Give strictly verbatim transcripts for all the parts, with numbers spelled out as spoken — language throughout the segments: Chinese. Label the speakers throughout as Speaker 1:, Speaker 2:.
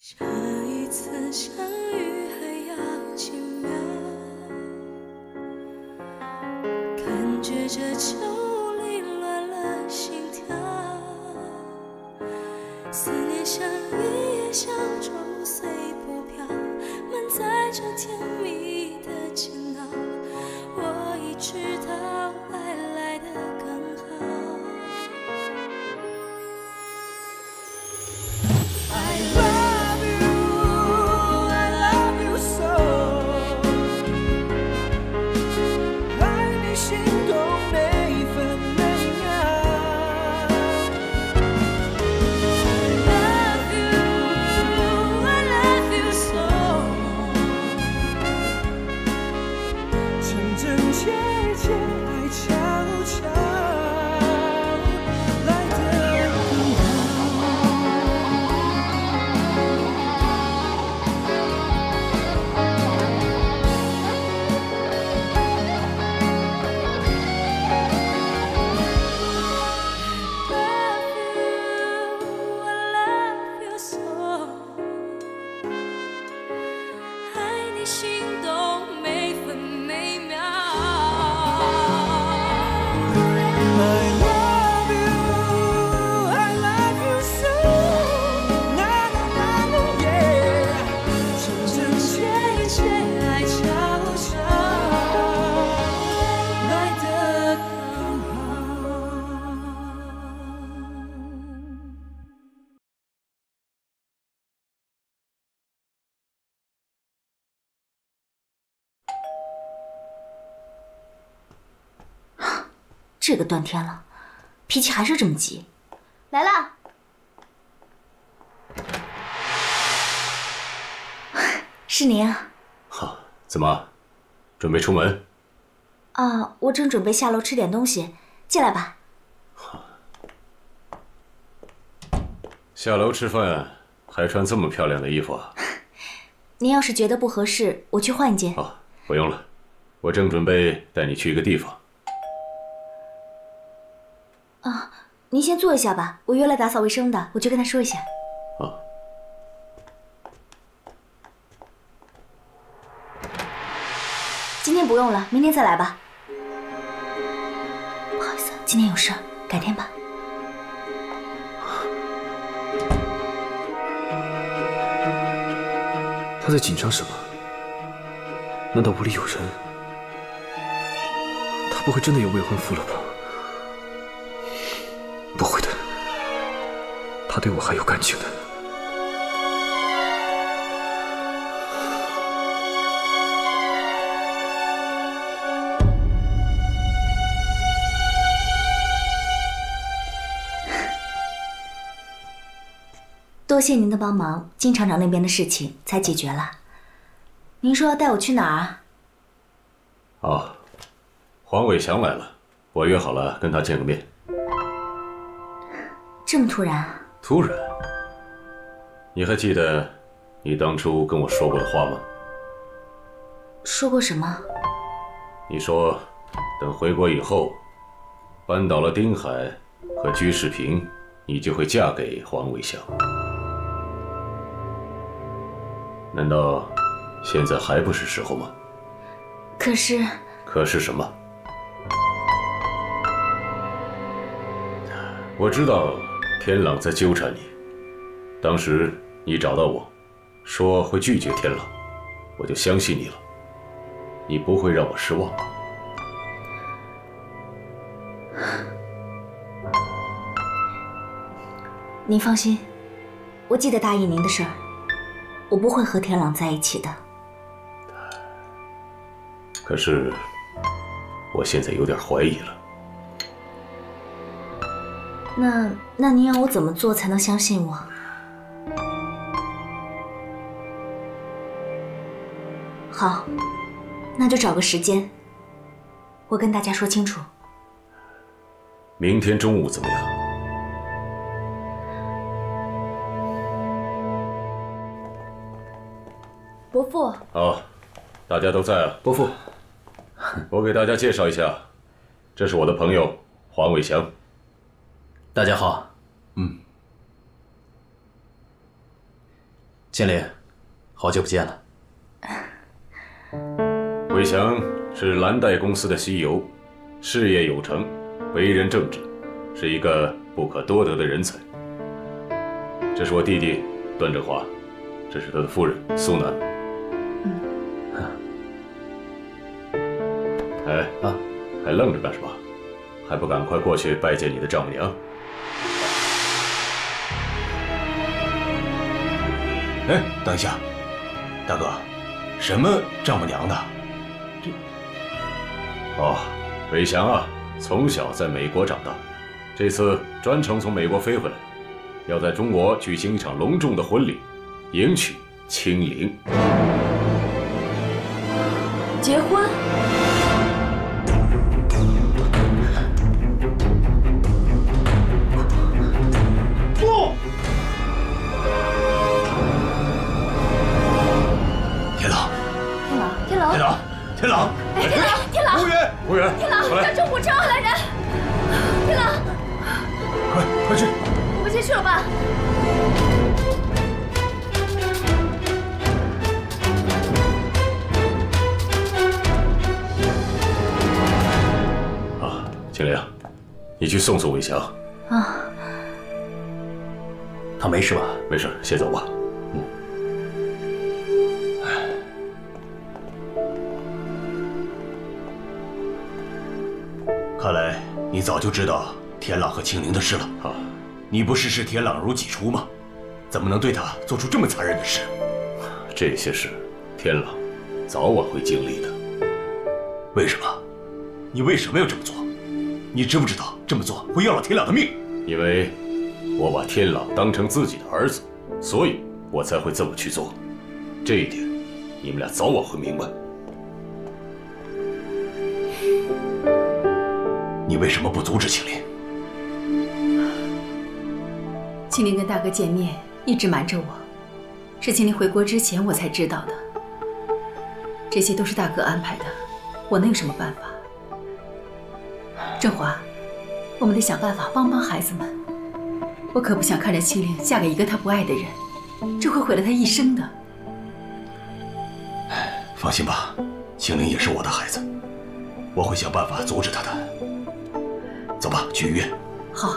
Speaker 1: 这一次相遇还要奇妙，感觉这秋里乱了心跳，思念像一叶小舟随波飘，满载着甜蜜的煎熬。我已知道爱来得更好。I love you, I love you so， 爱你心动每分每秒。I love you, I love you so， 真真切切爱悄悄来得更好。心动每分每秒。I love you, I love you so， na na na na yeah， 真真切切爱悄悄来得更好。
Speaker 2: 这个断天了，脾气还是这么急。来啦！是您啊？
Speaker 3: 好，怎么，准备出门？
Speaker 2: 啊，我正准备下楼吃点东西，进来吧。
Speaker 3: 好。下楼吃饭还穿这么漂亮的衣服啊？
Speaker 2: 您要是觉得不合适，我去换一件。
Speaker 3: 哦，不用了，我正准备带你去一个地方。
Speaker 2: 啊，您先坐一下吧，我约了打扫卫生的，我去跟他说一下。
Speaker 3: 啊。
Speaker 2: 今天不用了，明天再来吧。不好意思，今天有事，改天吧。
Speaker 4: 他在紧张什么？难道屋里有人？他不会真的有未婚夫了吧？不会的，他对我还有感情的。
Speaker 2: 多谢您的帮忙，金厂长那边的事情才解决了。您说要带我去哪儿啊？
Speaker 3: 哦，黄伟翔来了，我约好了跟他见个面。
Speaker 2: 这么突然啊？
Speaker 3: 突然？你还记得你当初跟我说过的话吗？
Speaker 2: 说过什么？
Speaker 3: 你说等回国以后，扳倒了丁海和居士平，你就会嫁给黄伟翔。难道现在还不是时候吗？
Speaker 2: 可是……
Speaker 3: 可是什么？我知道天朗在纠缠你，当时你找到我，说会拒绝天朗，我就相信你了。你不会让我失望。
Speaker 2: 您放心，我记得答应您的事儿，我不会和天朗在一起的。
Speaker 3: 可是，我现在有点怀疑了。
Speaker 2: 那那您要我怎么做才能相信我？好，那就找个时间，我跟大家说清楚。
Speaker 3: 明天中午怎么样？
Speaker 2: 伯父。
Speaker 3: 好，大家都在啊。
Speaker 4: 伯父，
Speaker 3: 我给大家介绍一下，这是我的朋友黄伟翔。
Speaker 5: 大家好。
Speaker 4: 嗯。 经理，好久不见了。
Speaker 3: 伟翔是蓝带公司的 C E O， 事业有成，为人正直，是一个不可多得的人才。这是我弟弟段振华，这是他的夫人苏楠。
Speaker 2: 嗯。
Speaker 3: 哎啊，还愣着干什么？还不赶快过去拜见你的丈母娘？
Speaker 5: 哎，等一下，大哥，什么丈母娘的？这……
Speaker 3: 哦，伟翔啊，从小在美国长大，这次专程从美国飞回来，要在中国举行一场隆重的婚礼，迎娶清灵。
Speaker 2: 结婚？
Speaker 5: 不！天狼，
Speaker 2: 天狼，天狼，
Speaker 5: 天狼，天狼！
Speaker 2: 哎，天狼，天狼！
Speaker 3: 服务员，服务员，
Speaker 2: 天狼，叫救护车！来人！天狼，
Speaker 5: 快快去！
Speaker 2: 我们先去了吧。
Speaker 3: 啊，清灵，你去送送伟翔。
Speaker 2: 啊，
Speaker 4: 他没事吧？
Speaker 3: 没事，先走吧。嗯。
Speaker 5: 看来你早就知道天朗和清灵的事了
Speaker 3: 啊！
Speaker 5: 你不是视天朗如己出吗？怎么能对他做出这么残忍的事？
Speaker 3: 这些事，天朗早晚会经历的。
Speaker 5: 为什么？你为什么要这么做？你知不知道这么做会要了天朗的命？
Speaker 3: 因为我把天朗当成自己的儿子，所以我才会这么去做。这一点，你们俩早晚会明白。
Speaker 5: 你为什么不阻止清灵？
Speaker 6: 清灵跟大哥见面一直瞒着我，是清灵回国之前我才知道的。这些都是大哥安排的，我能有什么办法？振华，我们得想办法帮帮孩子们。我可不想看着清灵嫁给一个她不爱的人，这会毁了她一生的。
Speaker 5: 放心吧，清灵也是我的孩子，我会想办法阻止她的。走吧，去医院。
Speaker 6: 好。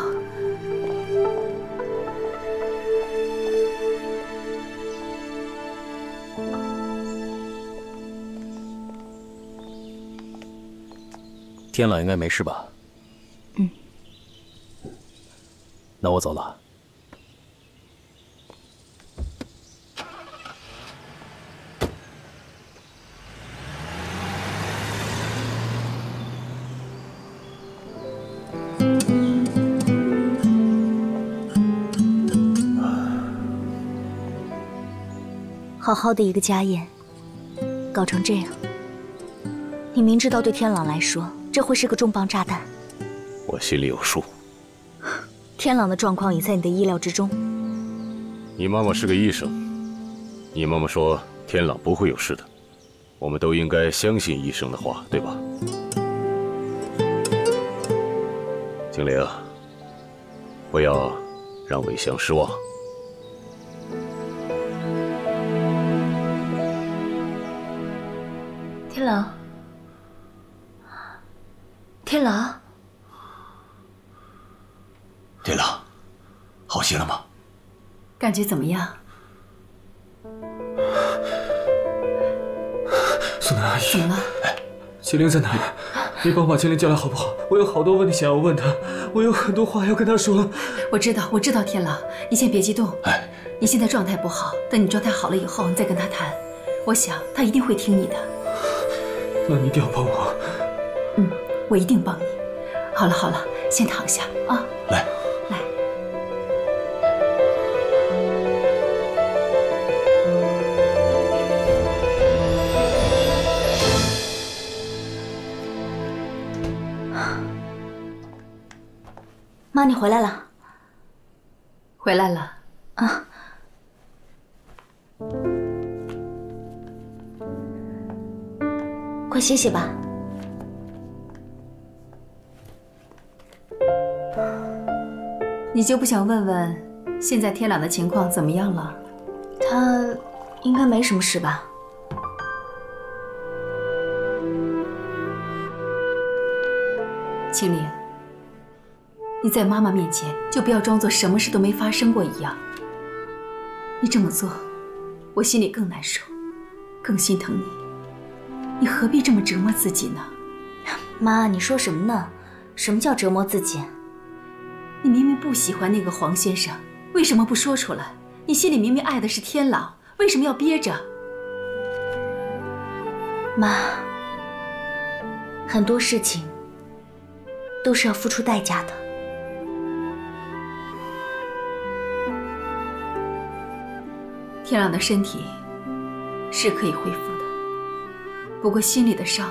Speaker 4: 天朗应该没事吧？
Speaker 2: 嗯。
Speaker 4: 那我走了。
Speaker 2: 好好的一个家宴，搞成这样，你明知道对天朗来说这会是个重磅炸弹。
Speaker 3: 我心里有数。
Speaker 2: 天朗的状况也在你的意料之中。
Speaker 3: 你妈妈是个医生，你妈妈说天朗不会有事的，我们都应该相信医生的话，对吧？精灵，不要让伟翔失望。
Speaker 2: 天朗，天朗，
Speaker 5: 天朗，好些了吗？
Speaker 6: 感觉怎么样？
Speaker 1: 苏南阿姨，
Speaker 6: 怎么了？
Speaker 1: 清灵在哪里？你帮我把清灵叫来好不好？我有好多问题想要问她，我有很多话要跟她说。
Speaker 6: 我知道，我知道，天朗，你先别激动。
Speaker 5: 哎，
Speaker 6: 你现在状态不好，等你状态好了以后，你再跟她谈。我想她一定会听你的。
Speaker 1: 那你一定要帮我。
Speaker 6: 嗯，我一定帮你。好了好了，先躺下啊。
Speaker 5: 来
Speaker 6: 来。
Speaker 2: 妈，你回来了。
Speaker 6: 回来了
Speaker 2: 啊。快歇歇吧。
Speaker 6: 你就不想问问现在天朗的情况怎么样了？
Speaker 2: 他应该没什么事吧？
Speaker 6: 青灵，你在妈妈面前就不要装作什么事都没发生过一样。你这么做，我心里更难受，更心疼你。你何必这么折磨自己呢？
Speaker 2: 妈，你说什么呢？什么叫折磨自己？
Speaker 6: 你明明不喜欢那个黄先生，为什么不说出来？你心里明明爱的是天朗，为什么要憋着？
Speaker 2: 妈，很多事情都是要付出代价的。
Speaker 6: 天朗的身体是可以恢复的，不过心里的伤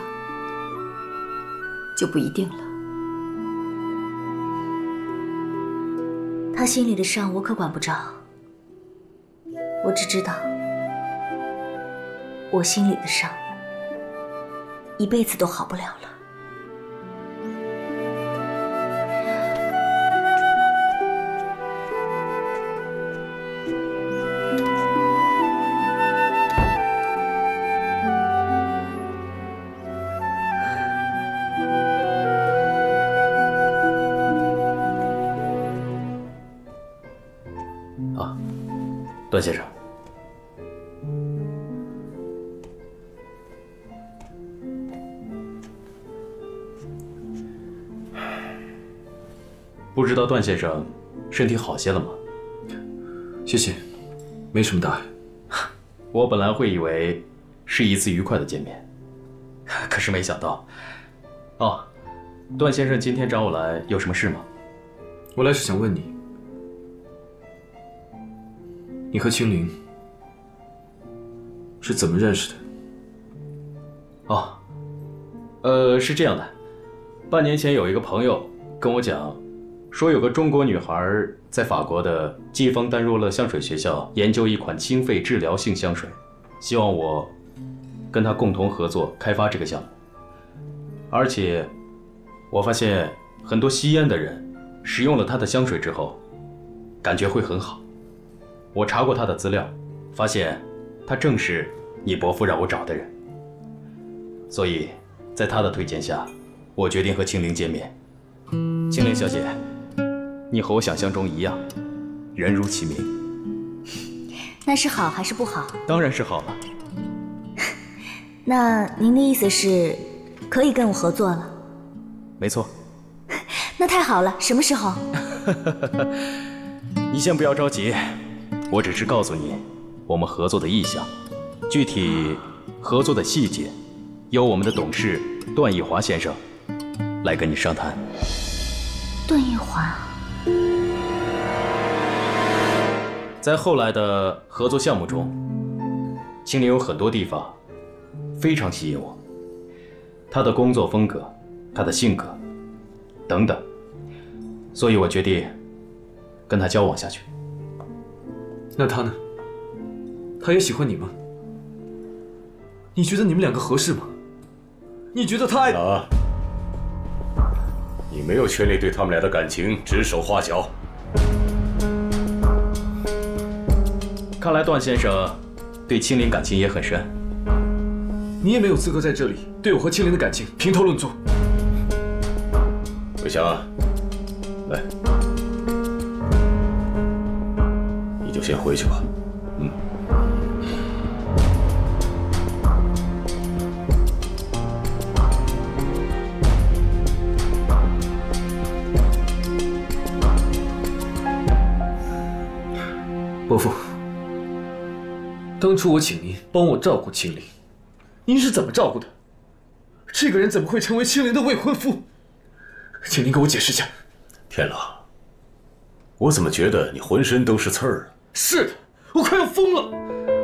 Speaker 6: 就不一定了。
Speaker 2: 他心里的伤我可管不着，我只知道我心里的伤一辈子都好不了了。
Speaker 4: 段先生，不知道段先生身体好些了吗？
Speaker 7: 谢谢，没什么大碍。
Speaker 4: 我本来会以为是一次愉快的见面，可是没想到。哦，段先生今天找我来有什么事吗？
Speaker 7: 我来是想问你。你和青灵是怎么认识的？
Speaker 4: 哦，呃，是这样的，半年前有一个朋友跟我讲，说有个中国女孩在法国的季风丹若勒香水学校研究一款清肺治疗性香水，希望我跟她共同合作开发这个项目。而且我发现很多吸烟的人使用了她的香水之后，感觉会很好。我查过他的资料，发现他正是你伯父让我找的人，所以在他的推荐下，我决定和青灵见面。青灵小姐，你和我想象中一样，人如其名。
Speaker 2: 那是好还是不好？
Speaker 4: 当然是好了。
Speaker 2: 那您的意思是，可以跟我合作了？
Speaker 4: 没错。
Speaker 2: 那太好了，什么时候？
Speaker 4: 你先不要着急。我只是告诉你我们合作的意向，具体合作的细节由我们的董事段义华先生来跟你商谈。
Speaker 2: 段义华，
Speaker 4: 在后来的合作项目中，青灵有很多地方非常吸引我，他的工作风格，他的性格等等，所以我决定跟他交往下去。
Speaker 7: 那他呢？他也喜欢你吗？你觉得你们两个合适吗？你觉得他爱……
Speaker 3: 啊！你没有权利对他们俩的感情指手画脚。
Speaker 4: 看来段先生对青灵感情也很深。
Speaker 7: 你也没有资格在这里对我和青灵的感情评头论足。
Speaker 3: 伟翔，来。就先回去吧，嗯。
Speaker 7: 伯父，当初我请您帮我照顾青灵，您是怎么照顾的？这个人怎么会成为青灵的未婚夫？请您给我解释一下。
Speaker 3: 天朗，我怎么觉得你浑身都是刺儿啊？
Speaker 7: 是的，我快要疯了！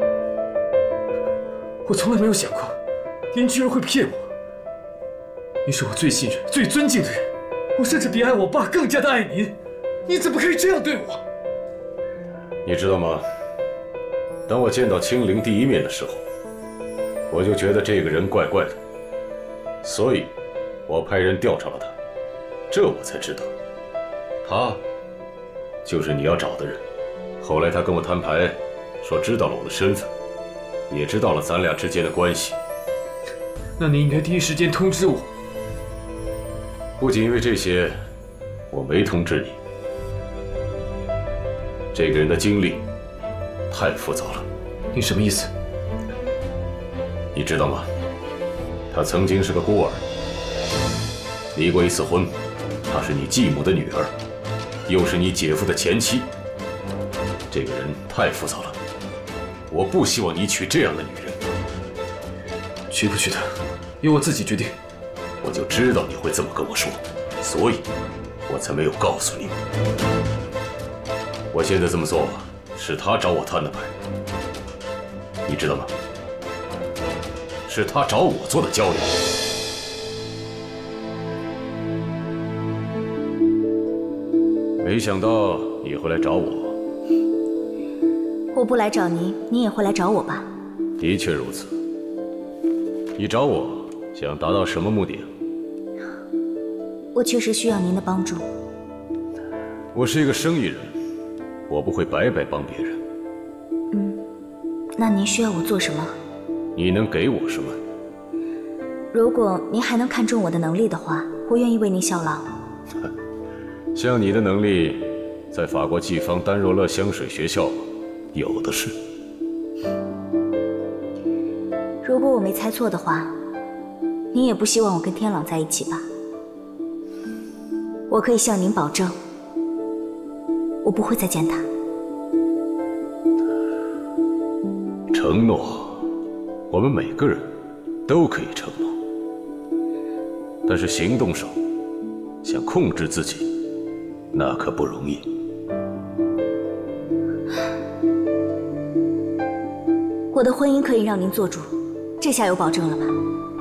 Speaker 7: 我从来没有想过，您居然会骗我。您是我最信任、最尊敬的人，我甚至比爱我爸更加的爱您。你怎么可以这样对我？
Speaker 3: 你知道吗？当我见到青灵第一面的时候，我就觉得这个人怪怪的，所以，我派人调查了他，这我才知道，他就是你要找的人。后来他跟我摊牌， 说知道了我的身份，也知道了咱俩之间的关系。
Speaker 7: 那你应该第一时间通知我。
Speaker 3: 不仅因为这些，我没通知你。这个人的经历太复杂了。
Speaker 7: 你什么意思？
Speaker 3: 你知道吗？她曾经是个孤儿，离过一次婚，她是你继母的女儿，又是你姐夫的前妻。这个人太复杂了，我不希望你娶这样的女人。
Speaker 7: 娶不娶她，由我自己决定。
Speaker 3: 我就知道你会这么跟我说，所以我才没有告诉你。我现在这么做，是他找我摊的牌，你知道吗？是他找我做的交流。没想到你会来找我。
Speaker 2: 我不来找您，您也会来找我吧？
Speaker 3: 的确如此。你找我想达到什么目的啊？
Speaker 2: 我确实需要您的帮助。
Speaker 3: 我是一个生意人，我不会白白帮别人。
Speaker 2: 嗯，那您需要我做什么？
Speaker 3: 你能给我什么？
Speaker 2: 如果您还能看中我的能力的话，我愿意为您效劳。
Speaker 3: 像你的能力，在法国季芳丹若勒香水学校有的是。
Speaker 2: 如果我没猜错的话，您也不希望我跟天朗在一起吧？我可以向您保证，我不会再见他。
Speaker 3: 承诺，我们每个人都可以承诺，但是行动上想控制自己，那可不容易。
Speaker 2: 我的婚姻可以让您做主，这下有保证了吧？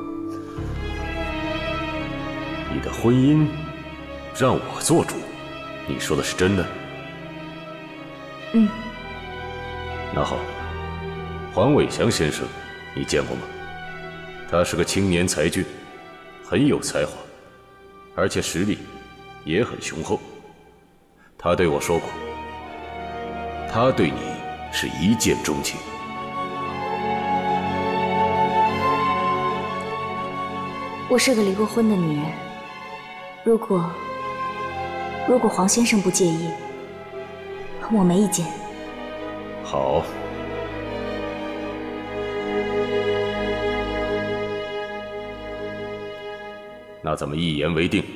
Speaker 3: 你的婚姻让我做主，你说的是真的？
Speaker 2: 嗯。
Speaker 3: 那好，黄伟翔先生，你见过吗？他是个青年才俊，很有才华，而且实力也很雄厚。他对我说过，他对你是一见钟情。
Speaker 2: 我是个离过婚的女人，如果如果黄先生不介意，我没意见。
Speaker 3: 好。那咱们一言为定。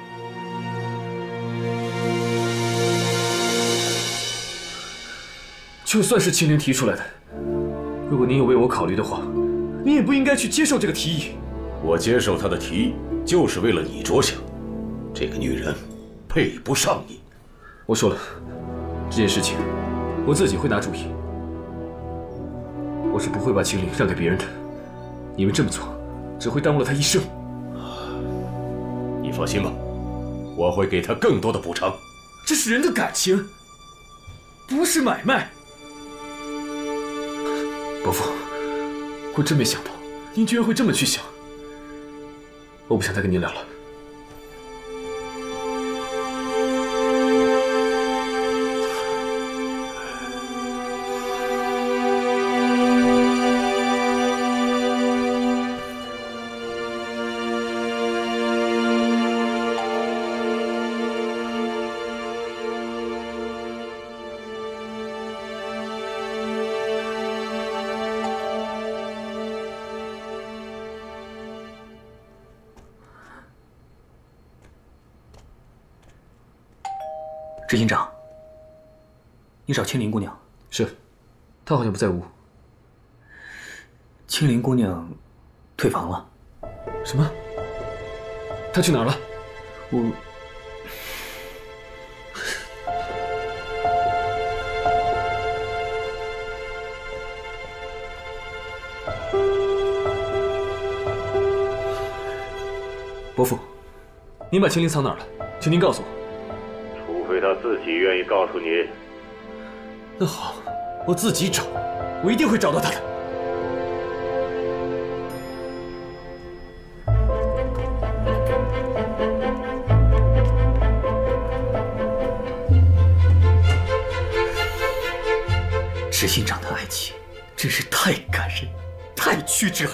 Speaker 7: 就算是青莲提出来的，如果您有为我考虑的话，你也不应该去接受这个提议。
Speaker 3: 我接受她的提议，就是为了你着想。这个女人配不上你。
Speaker 7: 我说了，这件事情我自己会拿主意，我是不会把青灵让给别人的。你们这么做，只会耽误了她一生。
Speaker 3: 你放心吧，我会给她更多的补偿。
Speaker 7: 这是人的感情，不是买卖。伯父，我真没想到您居然会这么去想。我不想再跟您聊了。
Speaker 8: 执行长，你找青灵姑娘？
Speaker 7: 是，她好像不在屋。
Speaker 8: 青灵姑娘退房了。
Speaker 7: 什么？她去哪儿了？
Speaker 8: 我……
Speaker 7: 伯父，您把青灵藏哪儿了？请您告诉我。
Speaker 3: 除非他自己愿意告诉你。
Speaker 7: 那好，我自己找，我一定会找到他的。 知音长的爱情真是太感人，太曲折了。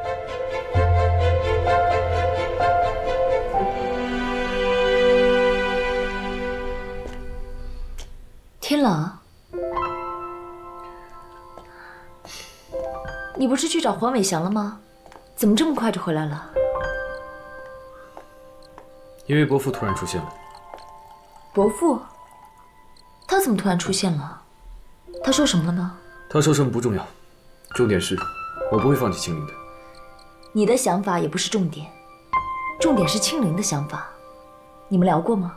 Speaker 2: 天朗，你不是去找黄伟翔了吗？怎么这么快就回来了？
Speaker 7: 因为伯父突然出现了。
Speaker 2: 伯父？他怎么突然出现了？他说什么了呢？
Speaker 7: 他说什么不重要，重点是，我不会放弃青灵的。
Speaker 2: 你的想法也不是重点，重点是青灵的想法。你们聊过吗？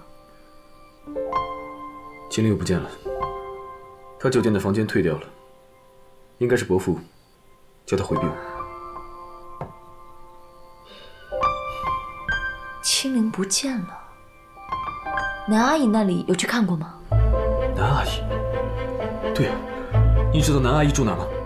Speaker 7: 青灵又不见了，他酒店的房间退掉了，应该是伯父叫他回避我。
Speaker 2: 青灵不见了，南阿姨那里有去看过吗？
Speaker 7: 南阿姨，对啊，你知道南阿姨住哪吗？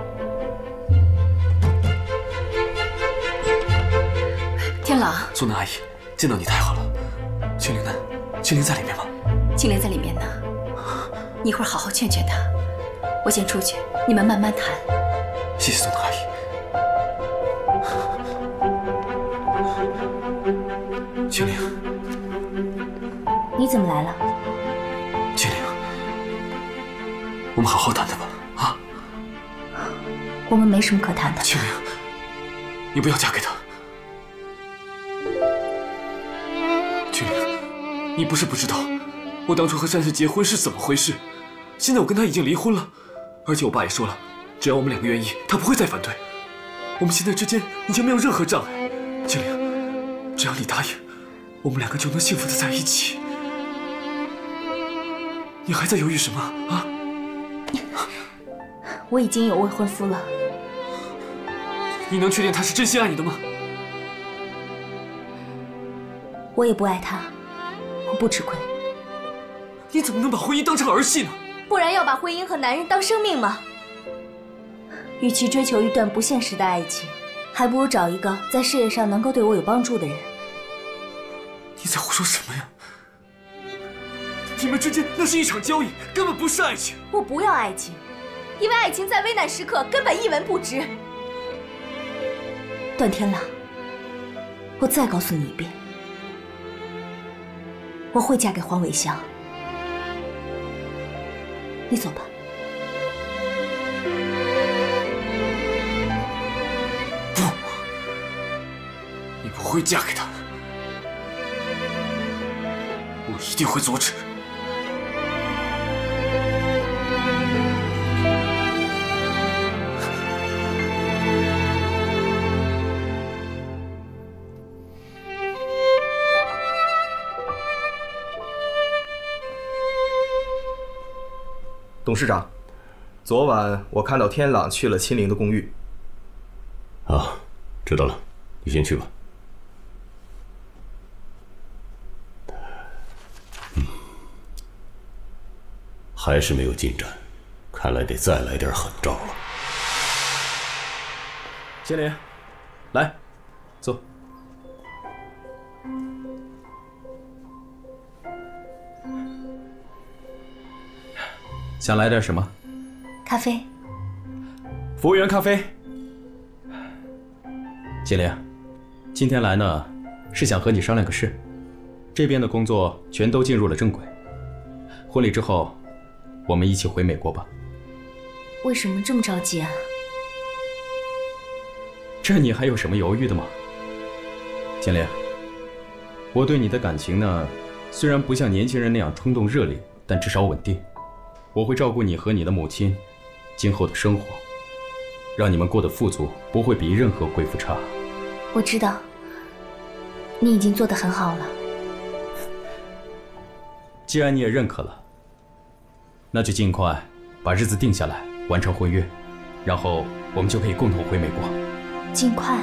Speaker 6: 天朗，
Speaker 7: 苏南阿姨，见到你太好了。青灵呢？青灵在里面吗？
Speaker 6: 青灵在里面呢，你一会儿好好劝劝她。我先出去，你们慢慢谈。
Speaker 7: 谢谢苏南阿姨。青灵，
Speaker 2: 你怎么来了？
Speaker 7: 青灵，我们好好谈谈吧，啊？
Speaker 2: 我们没什么可谈的。
Speaker 7: 青灵，你不要嫁给他。青灵，你不是不知道，我当初和珊珊结婚是怎么回事。现在我跟他已经离婚了，而且我爸也说了，只要我们两个愿意，他不会再反对。我们现在之间已经没有任何障碍。青灵，只要你答应，我们两个就能幸福的在一起。你还在犹豫什么啊？
Speaker 2: 我已经有未婚夫了。
Speaker 7: 你能确定他是真心爱你的吗？
Speaker 2: 我也不爱他，我不吃亏。
Speaker 7: 你怎么能把婚姻当成儿戏呢？
Speaker 2: 不然要把婚姻和男人当生命吗？与其追求一段不现实的爱情，还不如找一个在事业上能够对我有帮助的人。
Speaker 7: 你在胡说什么呀？你们之间那是一场交易，根本不是爱情。
Speaker 2: 我不要爱情，因为爱情在危难时刻根本一文不值。段天朗，我再告诉你一遍，我会嫁给黄伟翔。你走吧。
Speaker 7: 不，你不会嫁给他，我一定会阻止。
Speaker 9: 董事长，昨晚我看到天朗去了青灵的公寓。
Speaker 3: 啊，知道了，你先去吧。嗯，还是没有进展，看来得再来点狠招了。
Speaker 4: 青灵，来，坐。想来点什么？
Speaker 2: 咖啡。
Speaker 4: 服务员，咖啡。青灵，今天来呢，是想和你商量个事。这边的工作全都进入了正轨，婚礼之后，我们一起回美国吧。
Speaker 2: 为什么这么着急啊？
Speaker 4: 这你还有什么犹豫的吗？青灵，我对你的感情呢，虽然不像年轻人那样冲动热烈，但至少稳定。我会照顾你和你的母亲今后的生活，让你们过得富足，不会比任何贵妇差。
Speaker 2: 我知道，你已经做得很好了。
Speaker 4: 既然你也认可了，那就尽快把日子定下来，完成婚约，然后我们就可以共同回美国。
Speaker 2: 尽快？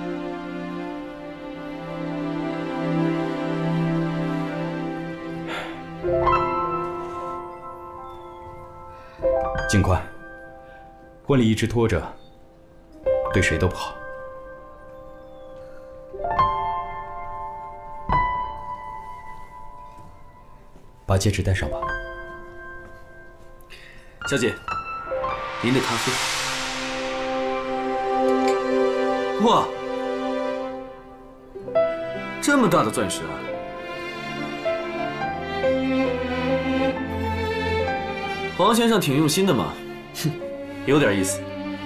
Speaker 4: 尽快，婚礼一直拖着，对谁都不好。把戒指戴上吧。
Speaker 7: 小姐， 您的咖啡。哇，这么大的钻石啊！黄先生挺用心的嘛，哼，有点意思。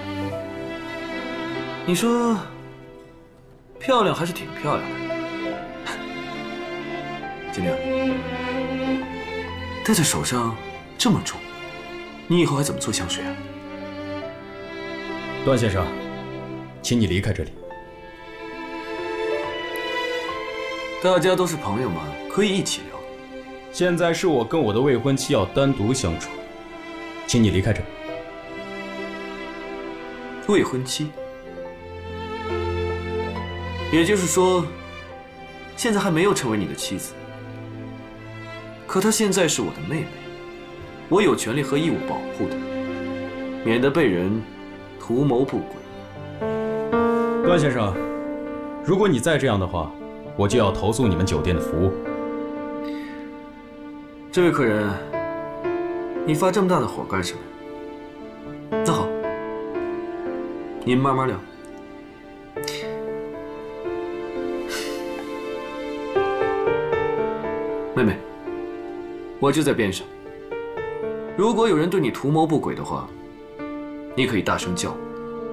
Speaker 7: 你说漂亮还是挺漂亮的，金玲，戴在手上这么重，你以后还怎么做香水啊？
Speaker 4: 段先生，请你离开这里。
Speaker 7: 大家都是朋友嘛，可以一起聊。
Speaker 4: 现在是我跟我的未婚妻要单独相处，请你离开这里。
Speaker 7: 未婚妻，也就是说，现在还没有成为你的妻子。可她现在是我的妹妹，我有权利和义务保护她，免得被人图谋不轨。
Speaker 4: 段先生，如果你再这样的话，我就要投诉你们酒店的服务。
Speaker 7: 这位客人，你发这么大的火干什么？那好，您慢慢聊。妹妹，我就在边上。如果有人对你图谋不轨的话，你可以大声叫我。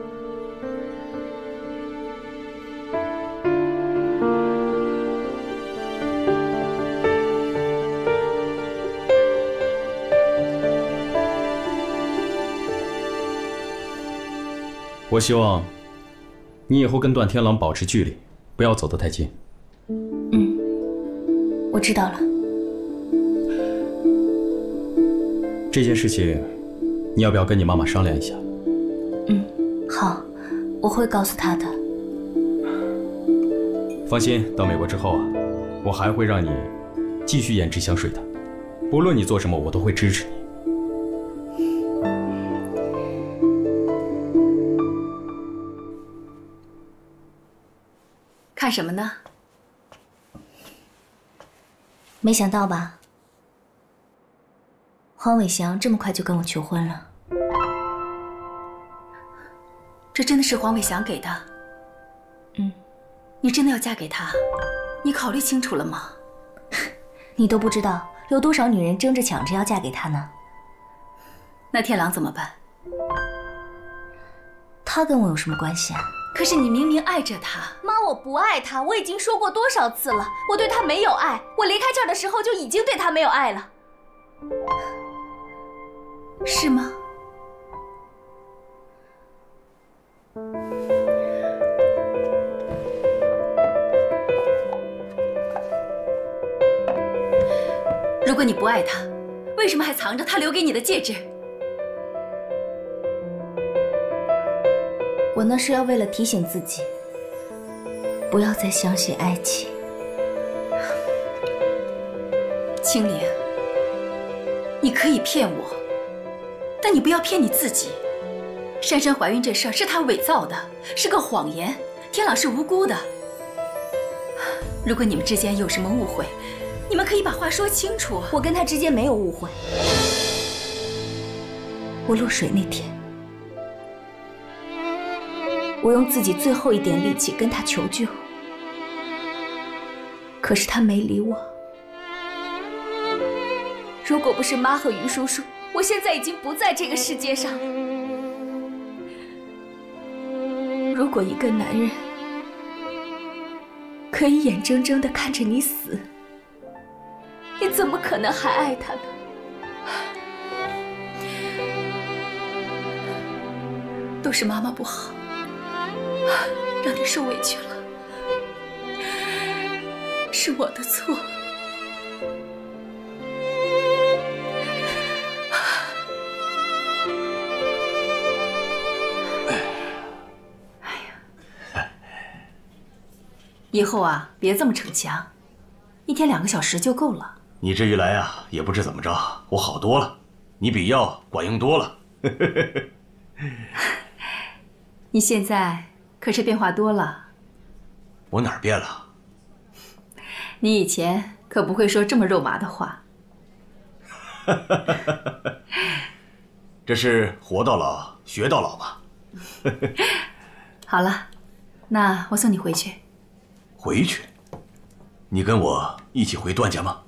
Speaker 4: 我希望你以后跟段天狼保持距离，不要走得太近。
Speaker 2: 嗯，我知道了。
Speaker 4: 这件事情，你要不要跟你妈妈商量一下？
Speaker 2: 嗯，好，我会告诉她的。
Speaker 4: 放心，到美国之后啊，我还会让你继续研制香水的，不论你做什么，我都会支持你。
Speaker 6: 看什么呢？
Speaker 2: 没想到吧，黄伟翔这么快就跟我求婚了。
Speaker 6: 这真的是黄伟翔给的？
Speaker 2: 嗯，
Speaker 6: 你真的要嫁给他？你考虑清楚了吗？
Speaker 2: 你都不知道有多少女人争着抢着要嫁给他呢。
Speaker 6: 那天狼怎么办？
Speaker 2: 他跟我有什么关系啊？
Speaker 6: 可是你明明爱着他。
Speaker 2: 妈，我不爱他，我已经说过多少次了，我对他没有爱，我离开这儿的时候就已经对他没有爱了。
Speaker 6: 是吗？如果你不爱他，为什么还藏着他留给你的戒指？
Speaker 2: 我那是要为了提醒自己，不要再相信爱情。
Speaker 6: 青灵，你可以骗我，但你不要骗你自己。珊珊怀孕这事儿是她伪造的，是个谎言。天朗是无辜的。如果你们之间有什么误会，你们可以把话说清楚。
Speaker 2: 我跟他之间没有误会。我落水那天，我用自己最后一点力气跟他求救，可是他没理我。如果不是妈和于叔叔，我现在已经不在这个世界上。如果一个男人可以眼睁睁地看着你死，你怎么可能还爱他呢？
Speaker 6: 都是妈妈不好，让你受委屈了，是我的错。以后啊，别这么逞强，一天两个小时就够了。
Speaker 5: 你这一来啊，也不知怎么着，我好多了，你比药管用多了。
Speaker 6: 你现在可是变化多了。
Speaker 5: 我哪儿变了？
Speaker 6: 你以前可不会说这么肉麻的话。
Speaker 5: 这是活到老学到老嘛。
Speaker 6: 好了，那我送你回去。
Speaker 5: 回去？你跟我一起回段家吗？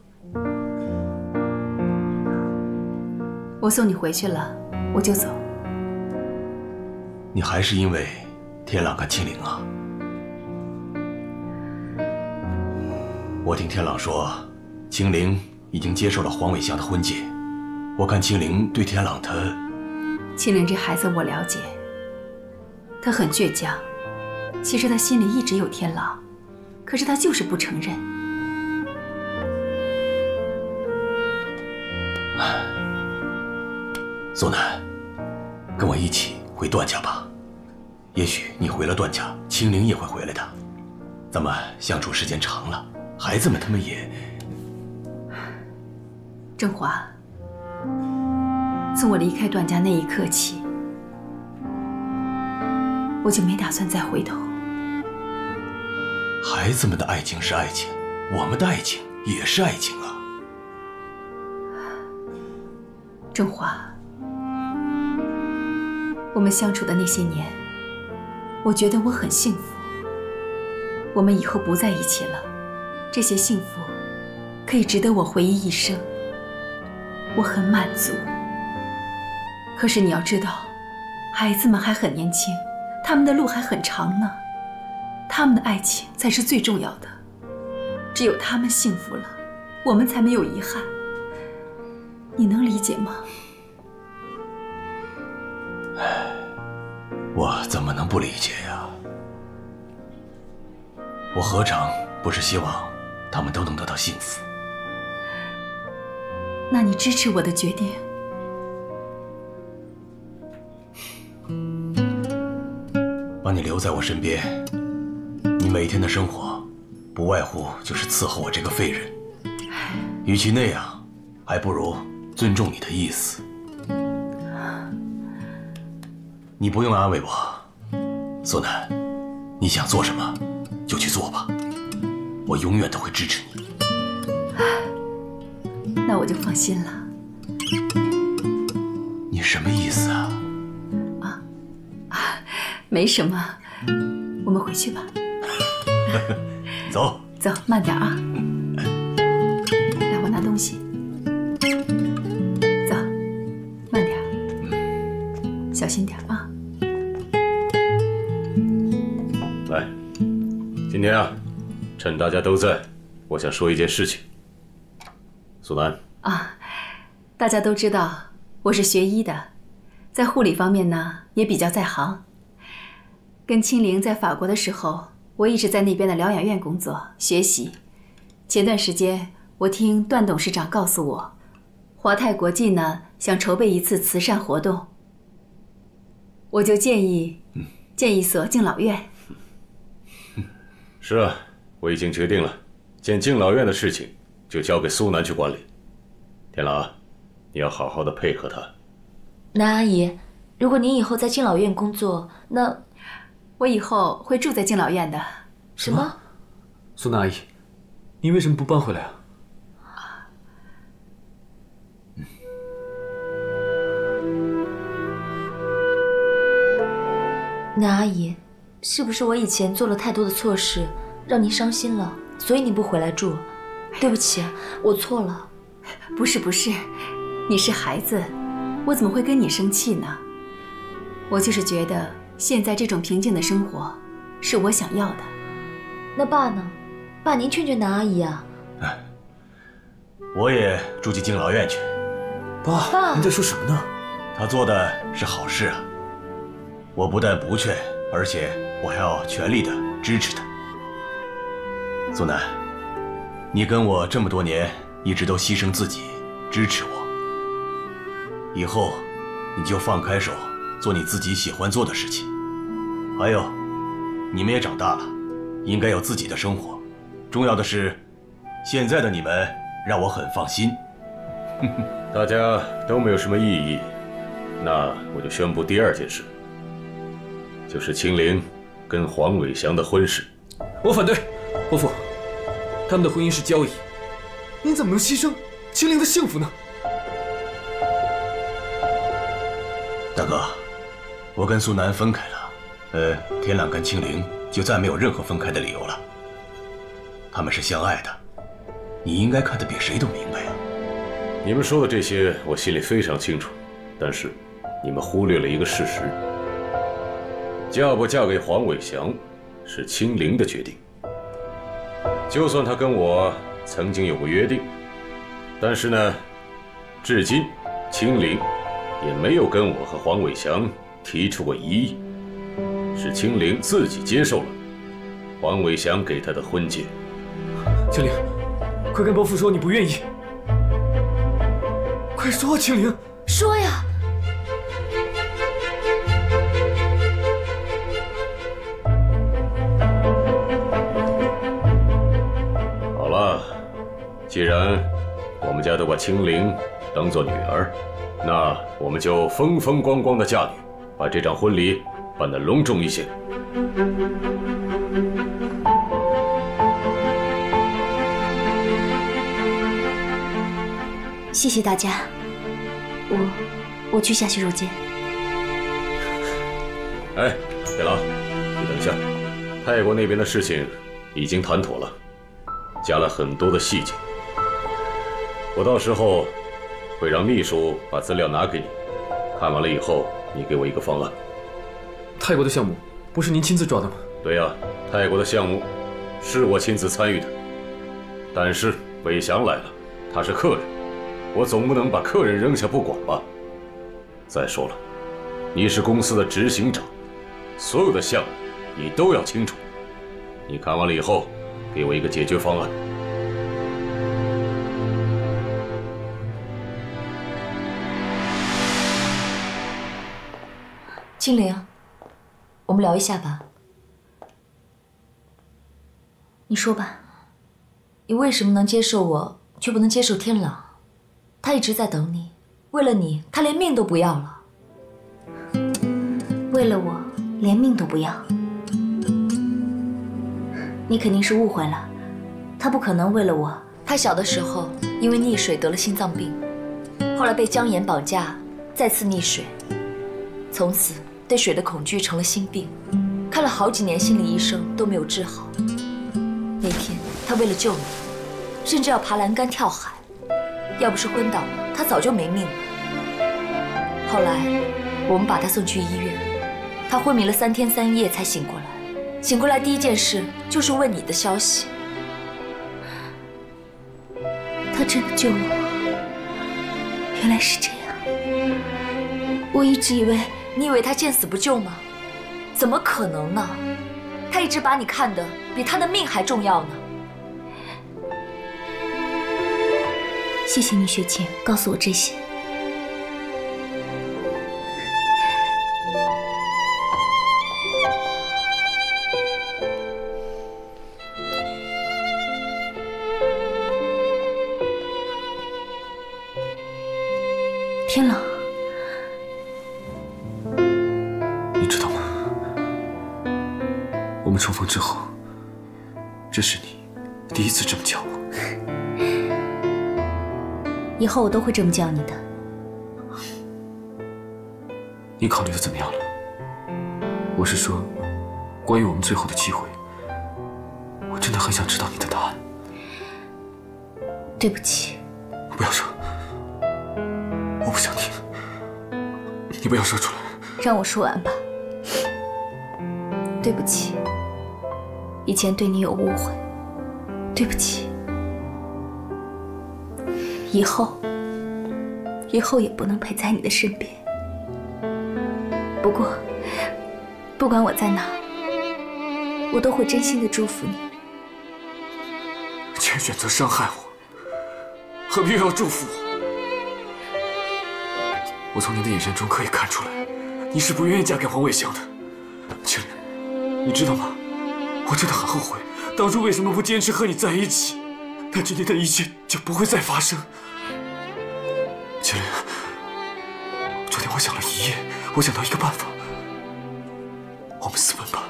Speaker 6: 我送你回去了，我就走。
Speaker 5: 你还是因为天朗跟青灵啊？我听天朗说，青灵已经接受了黄伟翔的婚戒。我看青灵对天朗他……
Speaker 6: 青灵这孩子我了解，他很倔强，其实他心里一直有天朗，可是他就是不承认。
Speaker 5: 苏南，跟我一起回段家吧。也许你回了段家，青灵也会回来的。咱们相处时间长了，孩子们他们也……
Speaker 6: 振华，从我离开段家那一刻起，我就没打算再回头。
Speaker 5: 孩子们的爱情是爱情，我们的爱情也是爱情啊。
Speaker 6: 振华，我们相处的那些年，我觉得我很幸福。我们以后不在一起了，这些幸福可以值得我回忆一生，我很满足。可是你要知道，孩子们还很年轻，他们的路还很长呢，他们的爱情才是最重要的。只有他们幸福了，我们才没有遗憾。你能理解吗？
Speaker 5: 我怎么能不理解呀？我何尝不是希望他们都能得到幸福？
Speaker 6: 那你支持我的决定？
Speaker 5: 把你留在我身边，你每天的生活不外乎就是伺候我这个废人。与其那样，还不如尊重你的意思。你不用安慰我，苏南，你想做什么就去做吧，我永远都会支持你。
Speaker 6: 那我就放心了。
Speaker 5: 你什么意思啊？
Speaker 6: 啊啊，没什么，我们回去吧。
Speaker 5: 走
Speaker 6: 走，慢点啊。来，我拿东西。走，慢点，小心点啊。
Speaker 3: 来，今天啊，趁大家都在，我想说一件事情。苏南
Speaker 6: 啊，大家都知道我是学医的，在护理方面呢也比较在行。跟青灵在法国的时候，我一直在那边的疗养院工作学习。前段时间我听段董事长告诉我，华泰国际呢想筹备一次慈善活动，我就建议建一所敬老院。
Speaker 3: 是啊，我已经决定了，建敬老院的事情就交给苏南去管理。天朗，你要好好的配合他。
Speaker 2: 南阿姨，如果您以后在敬老院工作，那
Speaker 6: 我以后会住在敬老院的。
Speaker 2: 什么？
Speaker 7: 苏南阿姨，你为什么不搬回来啊？
Speaker 2: 南阿姨，是不是我以前做了太多的错事，让您伤心了，所以你不回来住？对不起，我错了。
Speaker 6: 不是不是，你是孩子，我怎么会跟你生气呢？我就是觉得现在这种平静的生活是我想要的。
Speaker 2: 那爸呢？爸，您劝劝南阿姨啊。
Speaker 5: 我也住进敬老院去。
Speaker 7: 爸，
Speaker 2: 爸，
Speaker 7: 你在说什么呢？
Speaker 5: 他做的是好事啊，我不但不劝，而且我还要全力的支持他。苏南，你跟我这么多年，一直都牺牲自己支持我，以后你就放开手做你自己喜欢做的事情。还有，你们也长大了，应该有自己的生活。重要的是，现在的你们让我很放心。
Speaker 3: 大家都没有什么异议，那我就宣布第二件事，就是青灵跟黄伟翔的婚事。
Speaker 7: 我反对，伯父，他们的婚姻是交易，您怎么能牺牲青灵的幸福呢？
Speaker 5: 我跟苏南分开了，呃，天朗跟青灵就再没有任何分开的理由了。他们是相爱的，你应该看得比谁都明白呀。
Speaker 3: 你们说的这些，我心里非常清楚，但是你们忽略了一个事实：嫁不嫁给黄伟翔，是青灵的决定。就算他跟我曾经有过约定，但是呢，至今青灵也没有跟我和黄伟翔提出过异议，是青灵自己接受了黄伟翔给他的婚戒。
Speaker 7: 青灵，快跟伯父说你不愿意。快说，青灵，
Speaker 2: 说呀！
Speaker 3: 好了，既然我们家都把青灵当做女儿，那我们就风风光光的嫁女，把这场婚礼办得隆重一些。
Speaker 2: 谢谢大家，我我去下洗手间。
Speaker 3: 哎，铁郎，你等一下，泰国那边的事情已经谈妥了，加了很多的细节，我到时候会让秘书把资料拿给你，看完了以后，你给我一个方案。
Speaker 7: 泰国的项目不是您亲自抓的吗？
Speaker 3: 对呀，泰国的项目是我亲自参与的，但是伟翔来了，他是客人。我总不能把客人扔下不管吧？再说了，你是公司的执行长，所有的项目你都要清楚。你看完了以后，给我一个解决方案。
Speaker 2: 青灵，我们聊一下吧。你说吧，你为什么能接受我，却不能接受天朗？他一直在等你，为了你，他连命都不要了。为了我，连命都不要？你肯定是误会了，他不可能为了我。他小的时候因为溺水得了心脏病，后来被江岩绑架，再次溺水，从此对水的恐惧成了心病，看了好几年心理医生都没有治好。那天他为了救你，甚至要爬栏杆跳海。要不是昏倒了，他早就没命了。后来，我们把他送去医院，他昏迷了三天三夜才醒过来。醒过来第一件事就是问你的消息。他真的救了我，原来是这样。我一直以为，你以为他见死不救吗？怎么可能呢？他一直把你看得比他的命还重要呢。谢谢你，雪晴，告诉我这些。天朗，
Speaker 7: 你知道吗？我们重逢之后，这是你第一次这么叫我。
Speaker 2: 以后我都会这么叫你的。
Speaker 7: 你考虑的怎么样了？我是说，关于我们最后的机会，我真的很想知道你的答案。
Speaker 2: 对不起。
Speaker 7: 不要说，我不想听。你不要说出来。
Speaker 2: 让我说完吧。对不起，以前对你有误会，对不起。以后，以后也不能陪在你的身边。不过，不管我在哪，我都会真心的祝福你。
Speaker 7: 既然选择伤害我，何必又要祝福我？我从你的眼神中可以看出来，你是不愿意嫁给黄伟翔的。青灵，你知道吗？我真的很后悔，当初为什么不坚持和你在一起？那今天的一切就不会再发生。青灵，昨天我想了一夜，我想到一个办法，我们私奔吧。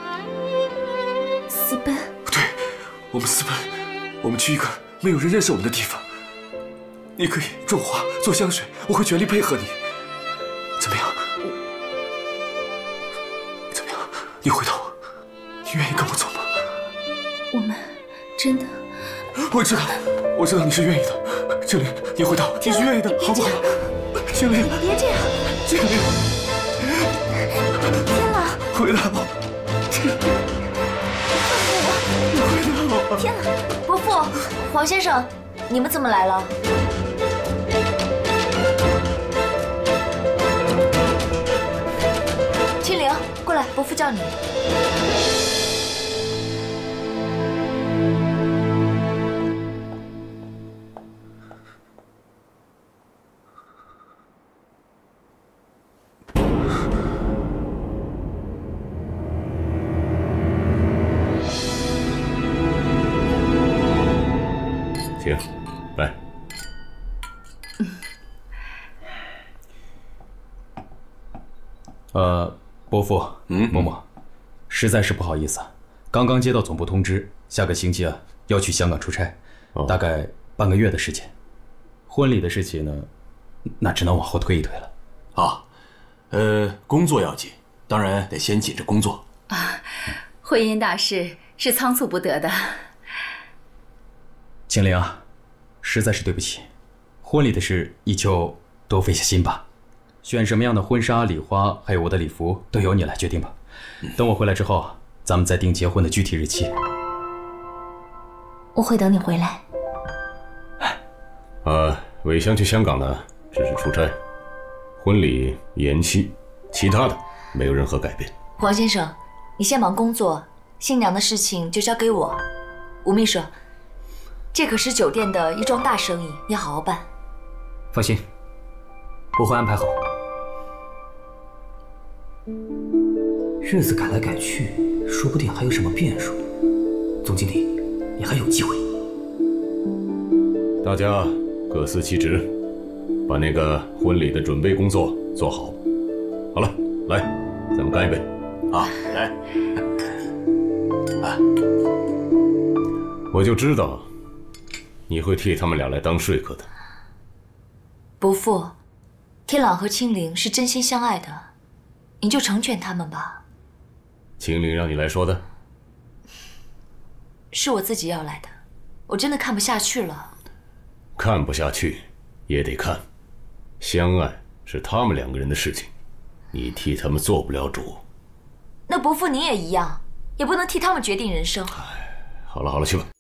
Speaker 2: 私奔？
Speaker 7: 对，我们私奔，我们去一个没有人认识我们的地方。你可以种花、做香水，我会全力配合你，怎么样？ 你回头，你愿意跟我走吗？
Speaker 2: 我们真的……
Speaker 7: 我知道，我知道你是愿意的。青灵，你回头，你是愿意的，好不好？青灵，
Speaker 2: 别这样，
Speaker 7: 青灵，
Speaker 2: 天朗，
Speaker 7: 回来吧，
Speaker 2: 我，天朗，伯父，黄先生，你们怎么来了？青灵，过来，伯父叫你。
Speaker 3: 请，来。
Speaker 4: 呃，伯父，
Speaker 3: 嗯，
Speaker 4: 嬷嬷，实在是不好意思啊，刚刚接到总部通知，下个星期啊要去香港出差，
Speaker 3: 哦、
Speaker 4: 大概半个月的时间。婚礼的事情呢，那只能往后推一推了。
Speaker 5: 啊，呃，工作要紧，当然得先紧着工作
Speaker 6: 啊。婚姻大事是仓促不得的。
Speaker 4: 青灵啊，实在是对不起，婚礼的事你就多费下心吧。选什么样的婚纱、礼花，还有我的礼服，都由你来决定吧。等我回来之后，咱们再定结婚的具体日期。
Speaker 2: 我会等你回来。
Speaker 3: 呃，伟香去香港呢，只是出差，婚礼延期，其他的没有任何改变。
Speaker 2: 黄先生，你先忙工作，新娘的事情就交给我。吴秘书，这可是酒店的一桩大生意，你要好好办。
Speaker 8: 放心，我会安排好。日子改来改去，说不定还有什么变数。总经理，你还有机会。
Speaker 3: 大家各司其职，把那个婚礼的准备工作做好。好了，来，咱们干一杯。
Speaker 5: 啊，来。啊，
Speaker 3: 我就知道你会替他们俩来当说客的。
Speaker 2: 伯父，天朗和青灵是真心相爱的，你就成全他们吧。
Speaker 3: 青灵让你来说的？
Speaker 2: 是我自己要来的，我真的看不下去了。
Speaker 3: 看不下去也得看，相爱是他们两个人的事情，你替他们做不了主。
Speaker 2: 那伯父您也一样，也不能替他们决定人生。
Speaker 3: 好了好了，去吧。